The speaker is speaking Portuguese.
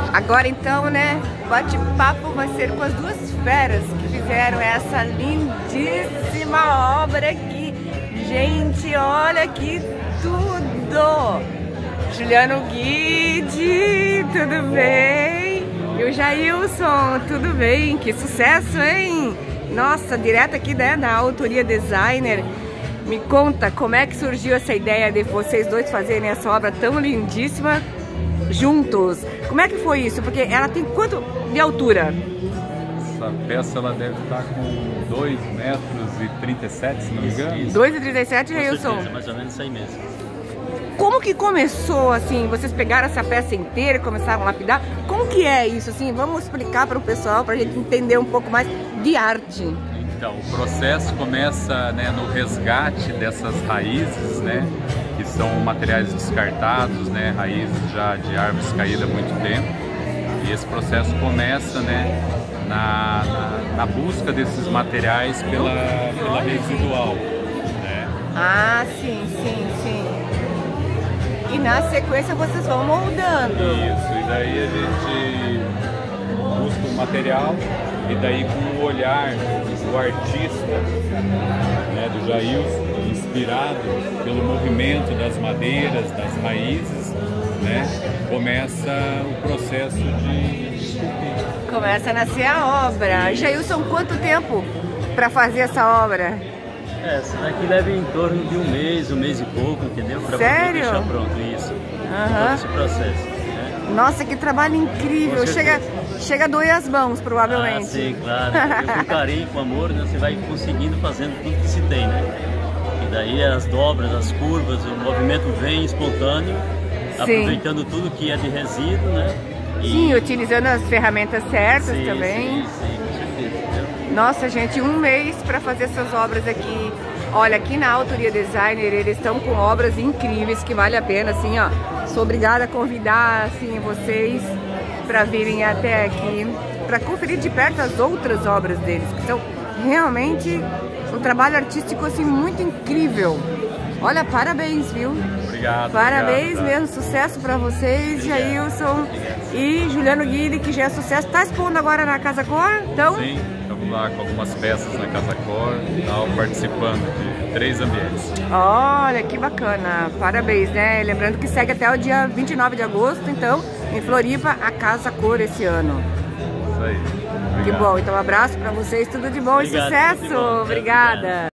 Agora então, né, o bate-papo vai ser com as duas feras que fizeram essa lindíssima obra aqui. Gente, olha que tudo! Juliano Guide, tudo bem? E o Jailson, tudo bem? Que sucesso, hein? Nossa, direto aqui, né, da Autoria Designer. Me conta, como é que surgiu essa ideia de vocês dois fazerem essa obra tão lindíssima juntos? Como é que foi isso? Porque ela tem quanto de altura? Essa peça ela deve estar com 2,37 m, se não me engano. 2,37 m, Jailson? Mais ou menos isso aí mesmo. Como que começou, assim, vocês pegaram essa peça inteira e começaram a lapidar? Como que é isso, assim? Vamos explicar para o pessoal, para a gente entender um pouco mais de arte. Então, o processo começa, né, no resgate dessas raízes, né, que são materiais descartados, né, raízes já de árvores caídas há muito tempo. E esse processo começa, né, na busca desses materiais pela residual, né? Ah, sim, sim, sim. E na sequência vocês vão moldando. Isso, e daí a gente busca o material e daí com o olhar do artista, né, do Jailson, inspirado pelo movimento das madeiras, das raízes, né, começa o processo de esculpir. Começa a nascer a obra. Jailson, quanto tempo para fazer essa obra? Essa daqui leva em torno de um mês e pouco, entendeu? Pra Sério? poder deixar pronto isso. Todo esse processo. Né? Nossa, que trabalho incrível! Chega a doer as mãos, provavelmente. Ah, sim, claro. Com carinho, com amor, né, você vai conseguindo fazendo tudo que se tem, né? E daí as dobras, as curvas, o movimento vem espontâneo, Sim. aproveitando tudo que é de resíduo, né? E... Sim, utilizando as ferramentas certas sim, também. Sim, com certeza. Entendeu? Nossa, gente, um mês para fazer essas obras aqui. Olha, aqui na Autoria Designer, eles estão com obras incríveis que vale a pena, assim, ó. Sou obrigada a convidar, assim, vocês para virem até aqui, para conferir de perto as outras obras deles, que são realmente um trabalho artístico, assim, muito incrível. Olha, parabéns, viu? Obrigado. Parabéns obrigado, mesmo, sucesso para vocês, Jailson e Juliano Guide, que já é sucesso. Tá expondo agora na Casa Cor, então? Sim, estamos lá com algumas peças na Casa Cor, participando de 3 ambientes. Olha, que bacana, parabéns, né? Lembrando que segue até o dia 29 de agosto, então, em Floripa, a Casa Cor esse ano. Isso aí. Obrigado. Que bom, então um abraço para vocês, tudo de bom. Obrigado, e sucesso. tudo de bom. Obrigada. Obrigado.